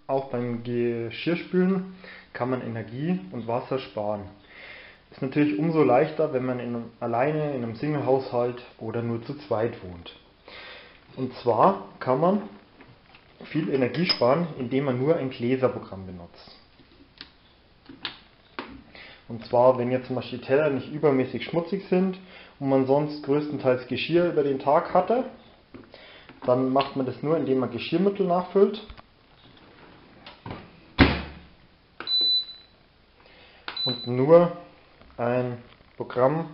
auch beim Geschirrspülen kann man Energie und Wasser sparen. Ist natürlich umso leichter, wenn man alleine in einem Single-Haushalt oder nur zu zweit wohnt. Und zwar kann man viel Energie sparen, indem man nur ein Gläserprogramm benutzt. Und zwar, wenn jetzt zum Beispiel die Teller nicht übermäßig schmutzig sind und man sonst größtenteils Geschirr über den Tag hatte, dann macht man das nur, indem man Geschirrmittel nachfüllt und nur ein Programm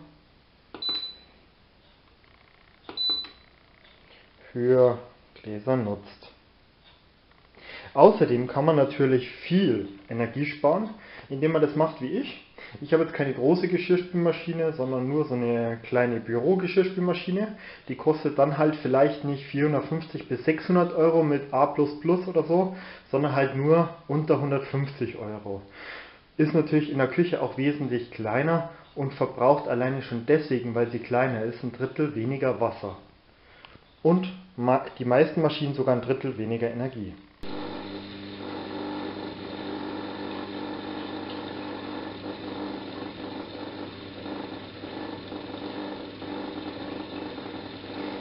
für Gläser nutzt. Außerdem kann man natürlich viel Energie sparen, indem man das macht wie ich. Ich habe jetzt keine große Geschirrspülmaschine, sondern nur so eine kleine Büro-Geschirrspülmaschine. Die kostet dann halt vielleicht nicht 450 bis 600 Euro mit A++ oder so, sondern halt nur unter 150 Euro. Ist natürlich in der Küche auch wesentlich kleiner und verbraucht alleine schon deswegen, weil sie kleiner ist, 1/3 weniger Wasser. Und die meisten Maschinen sogar 1/3 weniger Energie.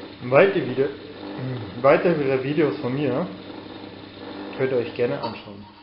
Weitere Videos von mir könnt ihr euch gerne anschauen.